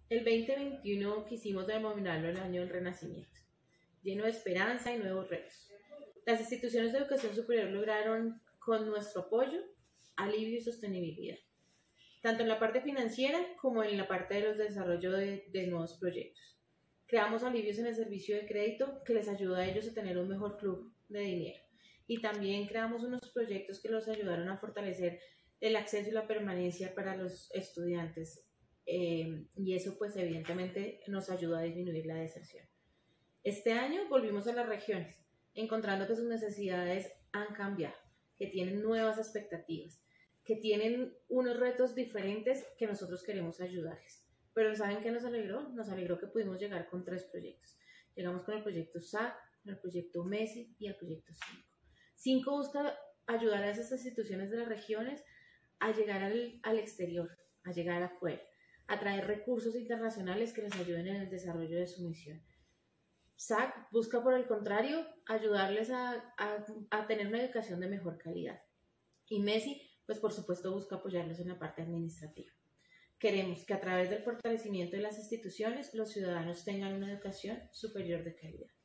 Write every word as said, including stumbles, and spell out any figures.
El veinte veintiuno quisimos denominarlo el año del renacimiento, lleno de esperanza y nuevos retos. Las instituciones de educación superior lograron, con nuestro apoyo, alivio y sostenibilidad, tanto en la parte financiera como en la parte de los desarrollo de, de nuevos proyectos. Creamos alivios en el servicio de crédito que les ayuda a ellos a tener un mejor flujo de dinero. Y también creamos unos proyectos que los ayudaron a fortalecer el acceso y la permanencia para los estudiantes. Eh, y eso pues evidentemente nos ayuda a disminuir la deserción. Este año volvimos a las regiones, encontrando que sus necesidades han cambiado, que tienen nuevas expectativas, que tienen unos retos diferentes que nosotros queremos ayudarles. Pero ¿saben qué nos alegró? Nos alegró que pudimos llegar con tres proyectos. Llegamos con el proyecto S A C, con el proyecto MESI y el proyecto cinco. cinco busca ayudar a esas instituciones de las regiones a llegar al, al exterior, a llegar afuera, a traer recursos internacionales que les ayuden en el desarrollo de su misión. S A C busca, por el contrario, ayudarles a, a, a tener una educación de mejor calidad. Y MESI, pues por supuesto, busca apoyarlos en la parte administrativa. Queremos que a través del fortalecimiento de las instituciones, los ciudadanos tengan una educación superior de calidad.